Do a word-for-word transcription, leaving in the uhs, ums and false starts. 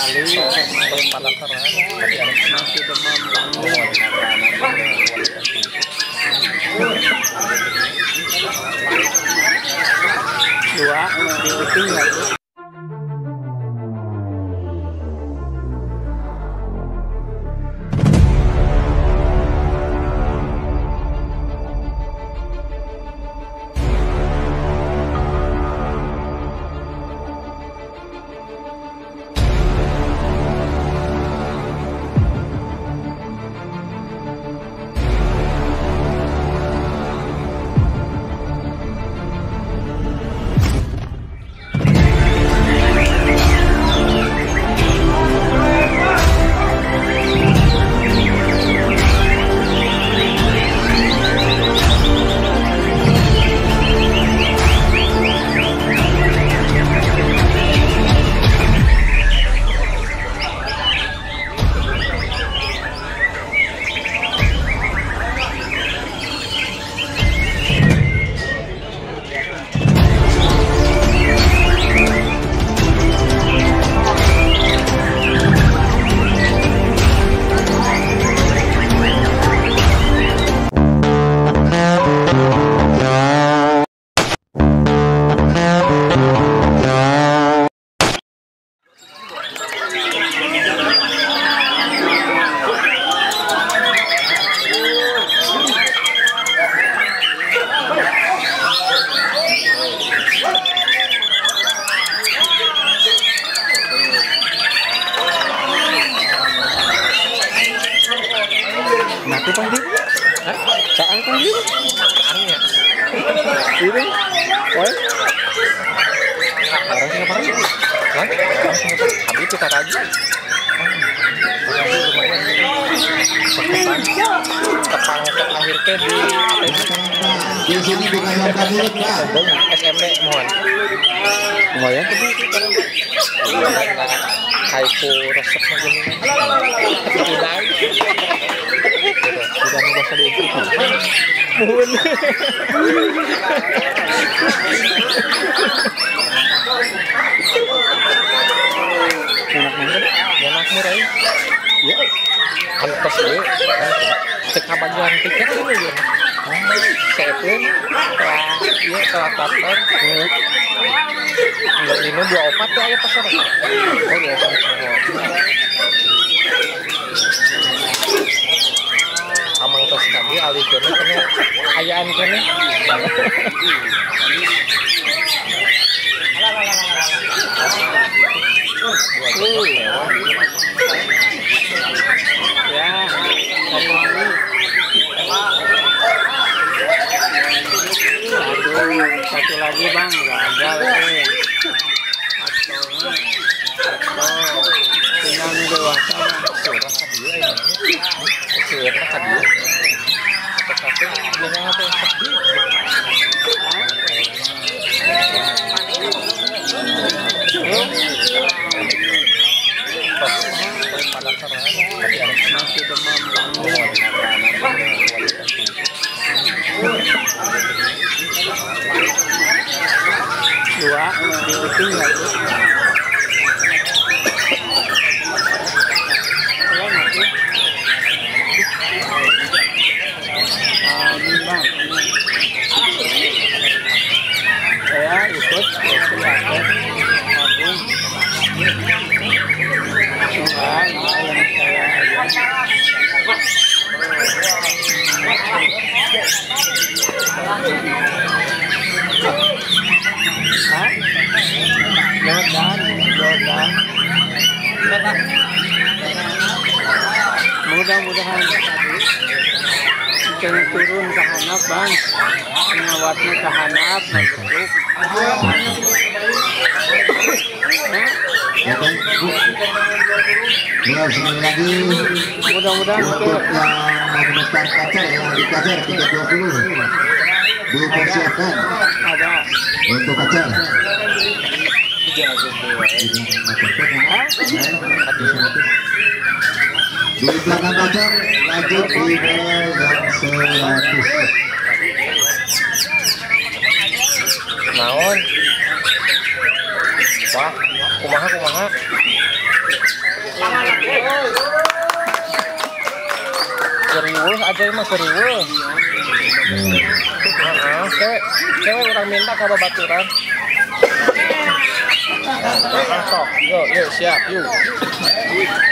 kali pada keras masih demam banget. Dua diuting ya tuh. Naku pandi, saan pandi, Saangnya. ini, woi, Orang Singapura sih. Kan? Orang Singapura. Habis kita aja. Tepang terakhir ke di Di sini bukan makan mulut, Pak. S M B mohon. lumayan tuh. Haiku resep begini. Udah. Udah nggak usah diikut. Mohon. Enak banget. Enak murah. Ya, Antos gue. Teka bagian tiket ini ya. Sepin, telah iya telah daftar. Enggak ini dua opat ya ya pasar. Oh dua opat. Amang tos kami alih kene kene ayaan kene. ya, satu lagi. Aduh, satu lagi bang, gagal eh. Atau, tinggal nih dewasa bang. Surah kadieu ya. Surah kadieu. Tetapi dia apa yang sedih. Pada keras Masih demam banget. Dua diuting ya tuh. Ya mati. Ah, ini bang. Saya ikut kelihatan Agung. Enggak, enggak yang saya Hah? Jordan, Jordan. Mudah-mudahan jangan turun ke hanap bang, ngawatnya ke hanap. Ya kan, Bu. Ya, sekali lagi Mudah-mudahan untuk tuh. yang mau mendaftar kacar yang di kacar tiga dua puluh dipersiapkan Ada. untuk kacar. Di belakang kacar lanjut di bel yang seratus. naon wah kumaha kumaha serius aja mah serius. Hmm. Heeh, cewek, cewek orang minta ke babaturan. Sok, yuk, yuk siap, yuk.